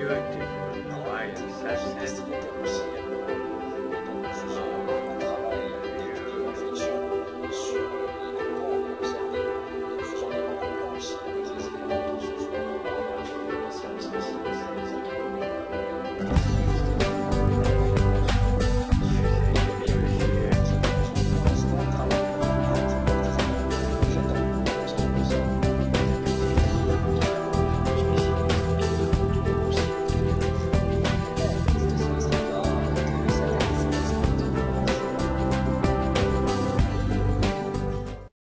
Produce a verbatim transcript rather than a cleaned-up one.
radioactifs. Ouais, ça, J'ai c'est décidé de rechier.